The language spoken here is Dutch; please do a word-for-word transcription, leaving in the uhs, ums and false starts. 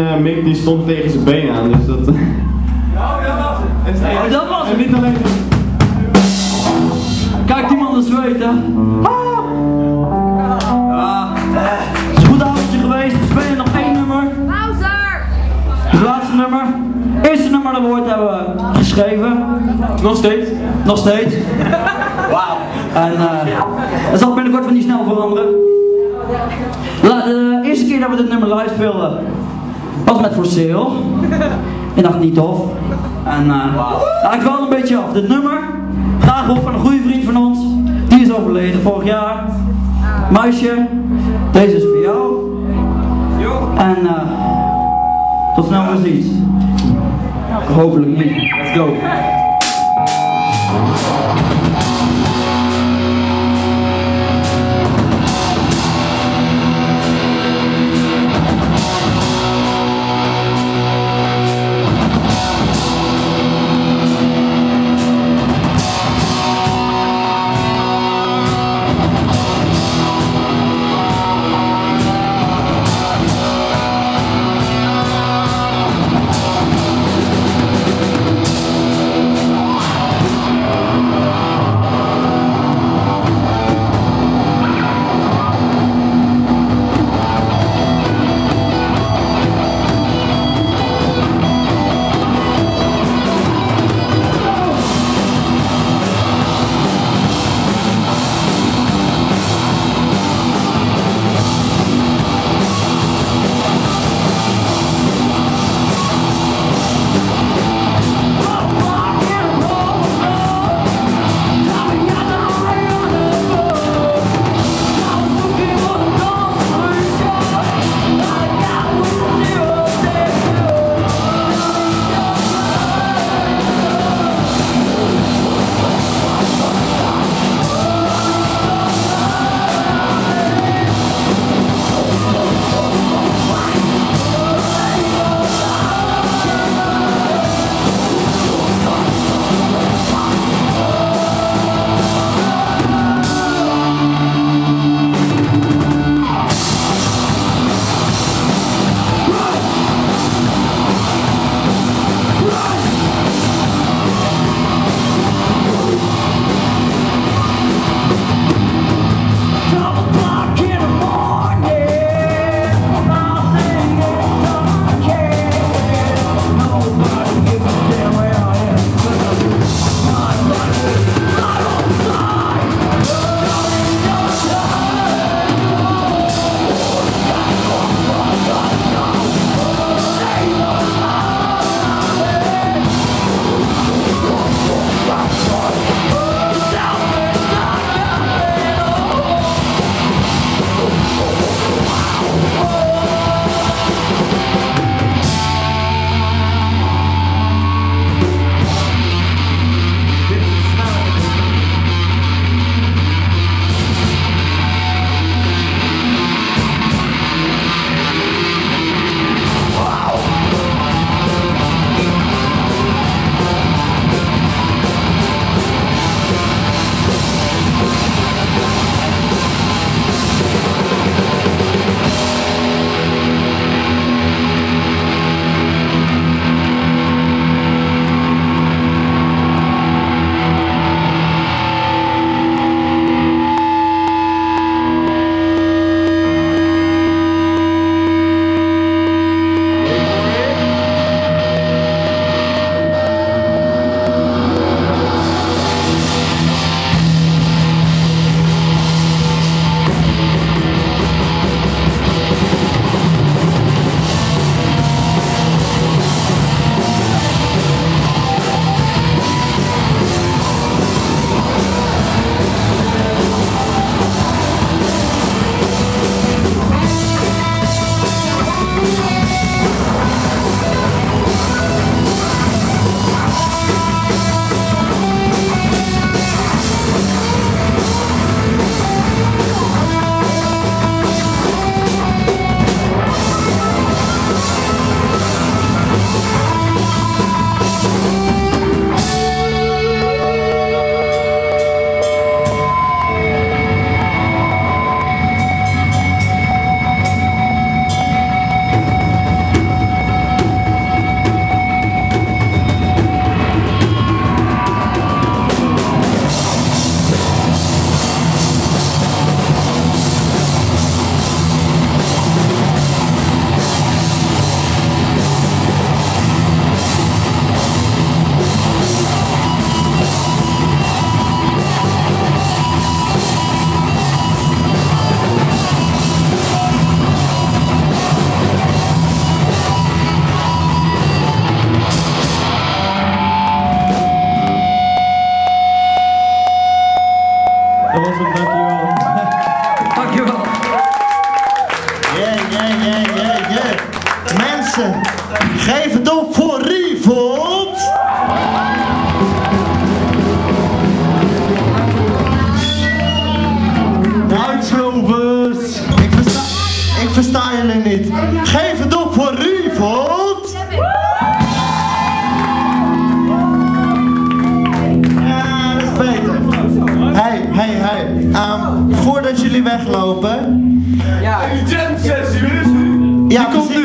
uh, Mick die stond tegen zijn been aan, dus dat... Oh, dat was het! En niet alleen... Kijk die man eens weten. Ah. Ah. Het is een goed avondje geweest, er spelen nog één nummer. Wouter! Het laatste nummer. Het eerste nummer dat we ooit hebben geschreven. Nog steeds? Nog steeds. Wauw. En uh, dat zal binnenkort van niet snel veranderen. La, de eerste keer dat we dit nummer live speelden was met For Sale. Ik dacht niet tof. En uh, nou, ik wel een beetje af. Dit nummer graag op aan een goede vriend van ons. Die is overleden vorig jaar. Meisje, deze is voor jou. En uh, tot snel weer ziens. Hopelijk niet. Let's go. mensen, geef het op voor Revolt. Uitschovers. Ik versta, ik versta jullie niet. Geef het op voor Revolt. Ja, dat is beter. Hey, hey, hey. Um, voordat jullie weglopen. Ja, Ja, komt nu